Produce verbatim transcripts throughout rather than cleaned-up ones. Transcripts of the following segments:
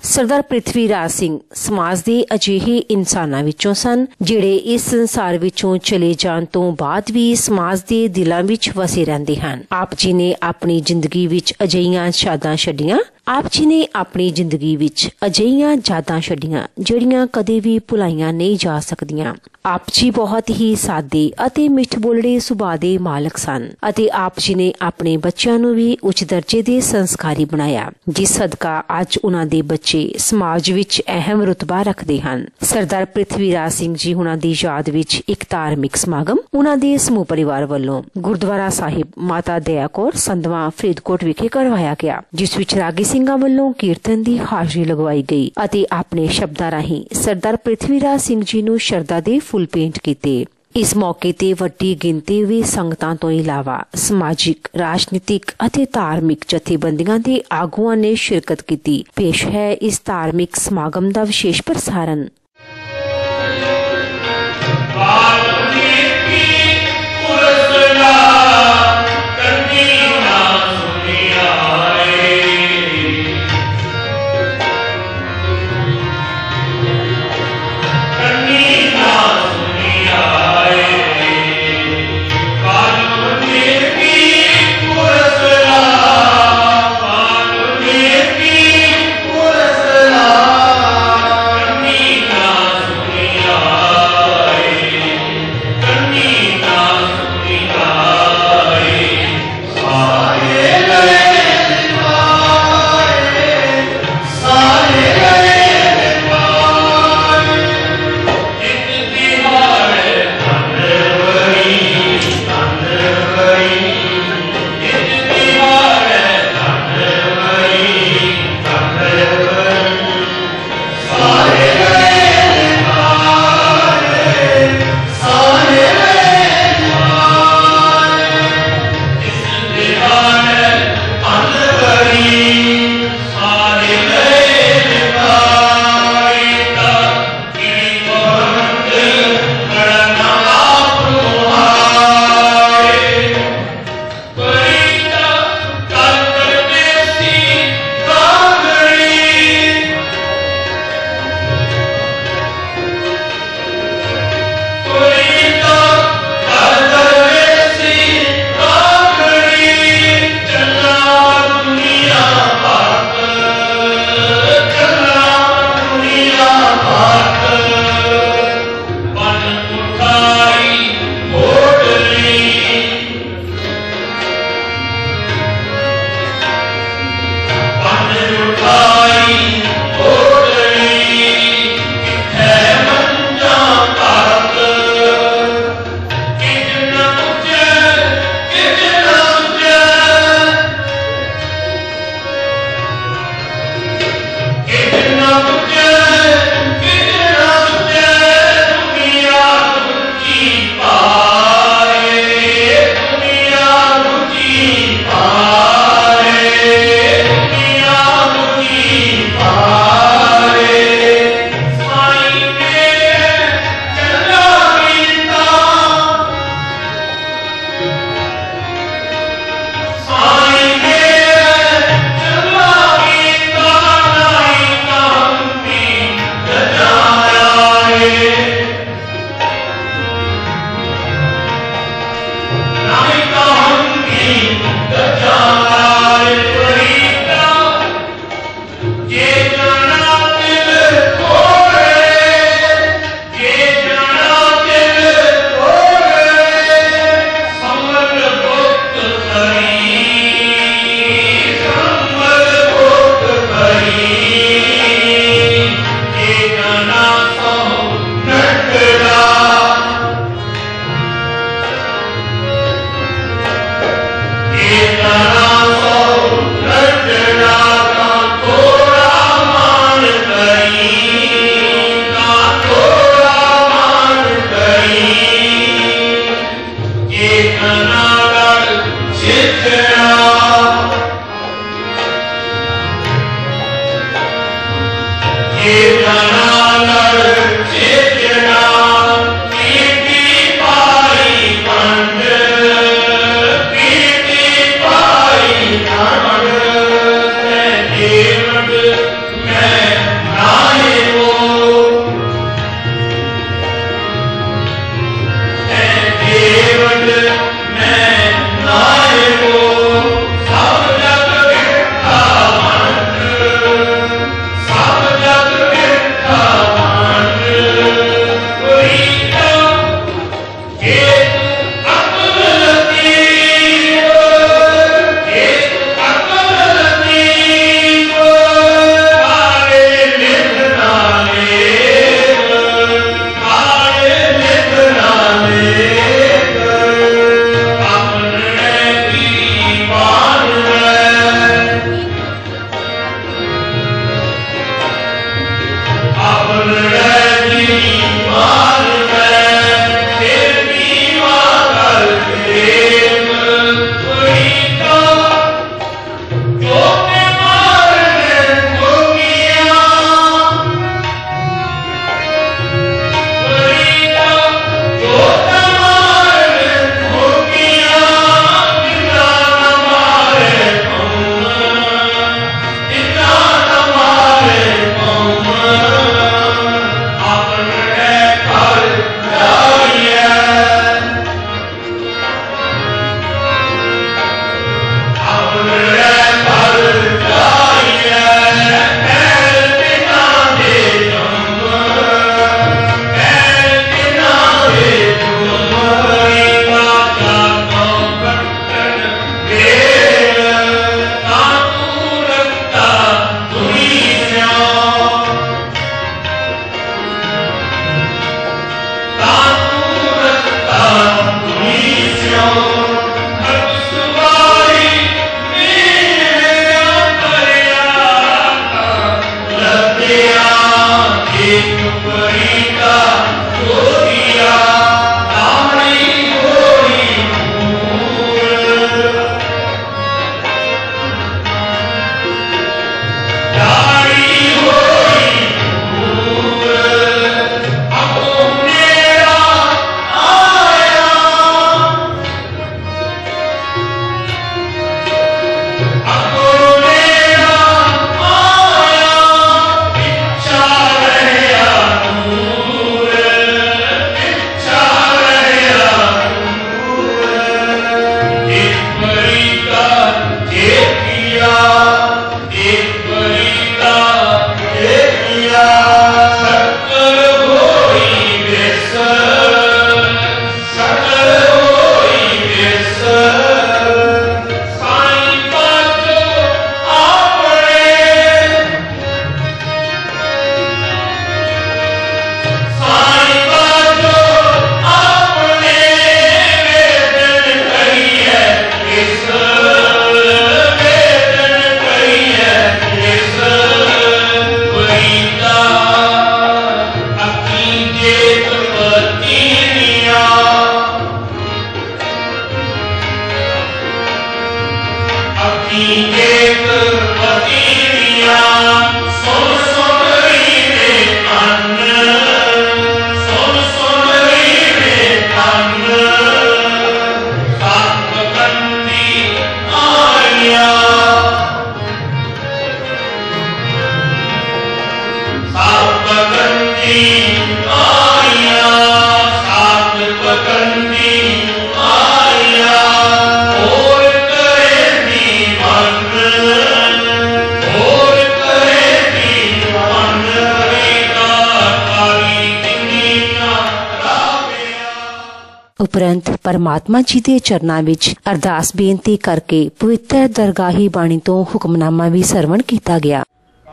सरदार पृथ्वी राज सिंह समाज के अजिहे इंसानां विचों सन जिहड़े इस संसार विचों चले जाण तों बाद भी समाज के दिलां विच वसे रहिंदे हन। आप जी ने अपनी जिंदगी विच अजिहियां यादां छड्डियां आप जी ने अपनी जिंदगी विच अजिहियां यादां छड्डियां जिहड़ियां कदे भी भुलाईयां नहीं जा सकदियां। आप जी बहुत ही सादे अते मिठ बोलड़े सुभाਅ दे मालक सन अते आप जी ने अपने बच्चों नूं भी उच्च दर्जे दे संस्कारी बनाया, जिस सदका अज उन्हां दे बच्चे समाज विच अहम रुतबा रखते हैं। सरदार पृथ्वी राज सिंह जी हुणां दी याद विच एक धार्मिक समागम उन्हां दे समूह परिवार वल्लों गुरुद्वारा साहिब माता दया कौर संधवा फरीदकोट विखे करवाया गया, जिस विच रागी ਸਿੰਘਾਂ ਵੱਲੋਂ ਕੀਰਤਨ ਦੀ ਹਾਜ਼ਰੀ ਲਗਵਾਈ ਗਈ ਅਤੇ ਆਪਣੇ ਸ਼ਬਦਾਂ ਰਾਹੀਂ ਸਰਦਾਰ ਪ੍ਰਿਥਵੀ ਰਾਜ ਸਿੰਘ ਜੀ ਨੂੰ ਸ਼ਰਧਾ ਦੇ ਫੁੱਲ ਭੇਂਟ ਕੀਤੇ। ਇਸ ਮੌਕੇ ਤੇ ਵੱਡੀ ਗਿਣਤੀ ਵਿੱਚ ਸੰਗਤਾਂ ਤੋਂ ਇਲਾਵਾ ਸਮਾਜਿਕ, ਰਾਜਨੀਤਿਕ ਅਤੇ ਧਾਰਮਿਕ ਜਥੇਬੰਦੀਆਂ ਦੇ ਆਗੂਆਂ ਨੇ ਸ਼ਿਰਕਤ ਕੀਤੀ। ਪੇਸ਼ ਹੈ ਇਸ ਧਾਰਮਿਕ ਸਮਾਗਮ ਦਾ ਵਿਸ਼ੇਸ਼ ਪ੍ਰਸਾਰਣ। मैं ਉਪਰੰਤ ਪਰਮਾਤਮਾ ਜੀ ਦੇ ਚਰਨਾਂ ਵਿੱਚ ਅਰਦਾਸ ਬੇਨਤੀ ਕਰਕੇ ਪਵਿੱਤਰ ਦਰਗਾਹੀ ਬਾਣੀ ਤੋਂ ਹੁਕਮਨਾਮਾ ਵੀ ਸਰਵਣ ਕੀਤਾ ਗਿਆ।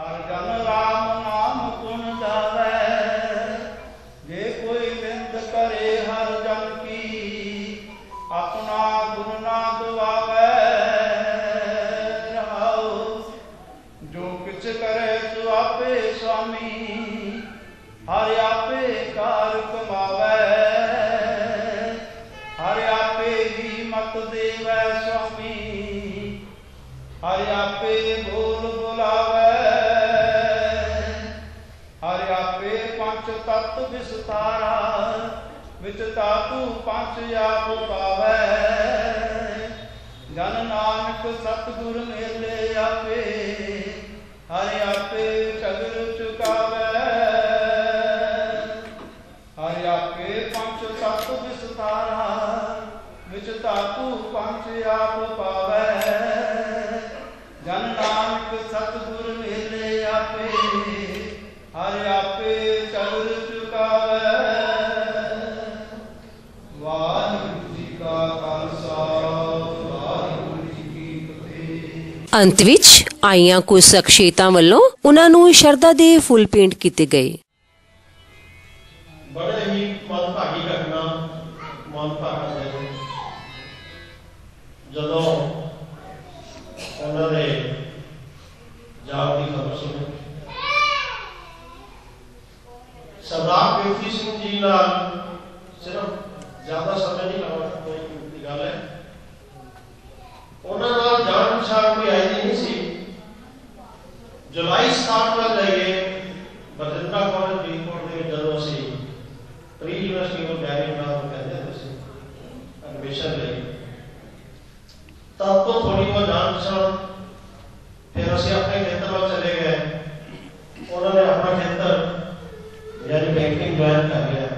विच तातू पंच आप पावै, जन नानक सतगुर मेले आपे, हरि आपे चगर चुकावै। हरि आपे पंच तत्व विस्तारा, विच तातू पंच आप पावै, जन नानक सतगुर मेले आपे, हरि आपे चगर चुकावै। अंत विच आईयां कुछ शख्सियतां वल्लों उन्हां नूं शरधा दे फुल पेंट कीते गए। बड़े ही मनभागी घटना मनभागा दिन जदों उन्हां दे जाप की खबर सुनी, सरदार बेटी सिंह जी नाल सिर्फ ज्यादा समय नहीं लगा, कोई गल है उन्होंने जान पछाण कोई आई नहीं सी। जुलाई सताहठ में लगे बठिंडा कॉलेज फरीदकोट के जदों असीं प्री यूनिवर्सिटी को तैयारी कहते एडमिशन ले, तब तो थोड़ी बहुत जान पछाण, फिर असीं अपने खेतर में चले गए। उन्होंने अपना खेतर यानी बैंकिंग ज्वाइन कर लिया।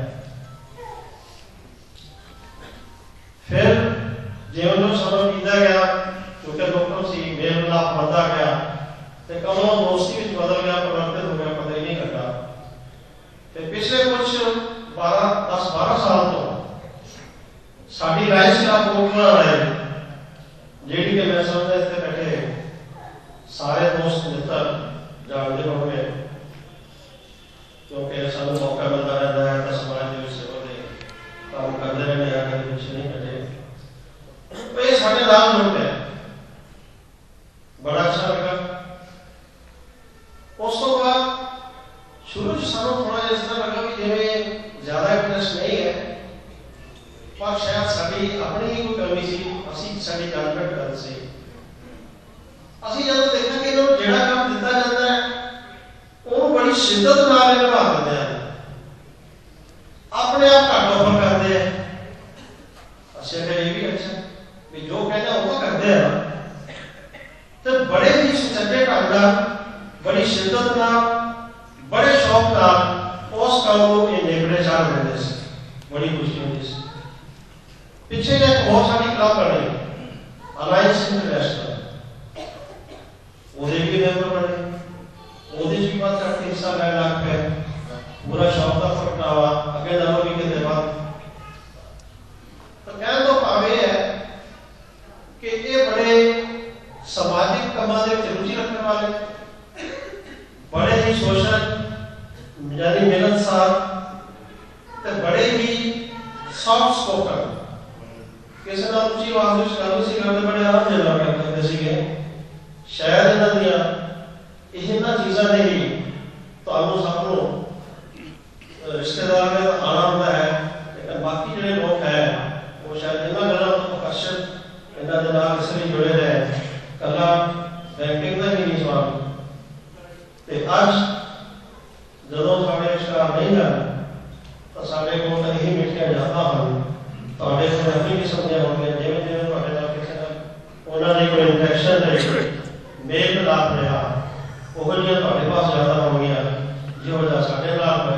फिर जिवें जो समय बीतता गया, क्योंकि लोगों से मेल मिलाप बढ़ता गया, तो कदों दोस्ती में बदल गया, परिवर्तित हो गया, पता ही नहीं लगा। तो पिछले कुछ बारह दस बारह साल तो साड़ी राइस का प्रोग्राम है, जी के मैं समझता इतने बैठे सारे दोस्त मित्र जानते होंगे, क्योंकि सानू मौका मिलता रहता है तो समाज के सेवा के काम करते रहने या कभी कुछ नहीं करते। तो ये साढ़े नाम लोग हैं, बड़ा अच्छा लगा। उस तो बाद शुरू से सानू थोड़ा इस तरह लगा कि जिवें ज्यादा इंटरेस्ट नहीं है, पर शायद साड़ी अपनी ही कोई कमी सी, असीं साड़ी जजमेंट गलत सी। असीं जब देखा कि इन्होंने जिहड़ा काम दिता जाता है वो बड़ी शिद्दत नाल निभा देते हैं, अपने आप घट ऑफर करते हैं। अच्छा फिर ये भी अच्छा भी जो कहते हैं वो करते हैं, तो बड़े ही सच्चे ढंग नाल बड़ी शिद्दत नाल बड़े शौक नाल उस काम को निबड़े चाह रहे थे। बड़ी खुशी होती सी। पीछे एक बहुत सारी क्लब बनी अलायंस इंटरनेशनल, ਉਹਦੇ ਵੀ ਮੈਂਬਰ ਬਣੇ, ਉਹਦੇ 'ਚ ਵੀ ਵੱਧ ਚੜ੍ਹ ਕੇ ਹਿੱਸਾ ਲੈਣ ਲੱਗ ਪਏ। ਪੂਰਾ ਸ਼ੌਕ ਦਾ ਪ੍ਰਗਟਾਵਾ ਅੱਗੇ ਨਾਲੋਂ ਵੀ ਕਿਤੇ ਵੱਧ। ਤਾਂ ਕਹਿਣ ਤੋਂ ਭਾਵ ਇਹ ਹੈ ਕਿ ਇਹ ਬੜੇ ਸਮਾਜਿਕ ਕੰਮਾਂ ਦੇ ਵਿੱਚ ਰੁਚੀ ਰੱਖਣ ਵਾਲੇ, ਬੜੇ ਹੀ ਸੋਸ਼ਲ यानी मिलनसार ते बड़े ही सॉफ्ट स्पोकन, किसी नाल उची आवाज विच गल सी करदे, बड़े आराम नाल गल करदे सीगे। शायद इन्हां दियां इन्हां चीज़ां ने ही तुहानूं सब नूं रिश्तेदार में आना होंदा है, लेकिन बाकी जिहड़े लोग है वो शायद इन्हां गल्लां तों आकर्षित इन्हां दे नाल इसलिए जुड़े रहे, कला बैंकिंग का ही नहीं सवाल। ते अज ਜਦੋਂ ਸਾਡੇ ਵਿਚਕਾਰ ਨਹੀਂ ਹਨ ਤਾਂ ਸਾਡੇ ਕੋਲ ਤਾਂ ਇਹੀ ਮਿੱਠੀਆਂ ਯਾਦਾਂ ਹਨ। ਤੁਹਾਡੇ ਕੋਲ ਆਪਣੀ ਕਿਸਮ ਦੀਆਂ ਹੋਣਗੀਆਂ, ਜਿਵੇਂ ਜਿਵੇਂ ਤੁਹਾਡੇ ਨਾਲ ਕਿਸੇ ਨਾਲ ਉਹਨਾਂ ਦੀ ਕੋਈ ਇੰਟਰੈਕਸ਼ਨ ਰਹੀ, ਮੇਲ ਮਿਲਾਪ ਰਿਹਾ, ਉਹੋ ਜਿਹੀਆਂ ਤੁਹਾਡੇ ਪਾਸ ਯਾਦਾਂ ਹੋਣਗੀਆਂ ਜਿਹੋ ਜਿਹਾ ਸਾਡੇ ਨਾਲ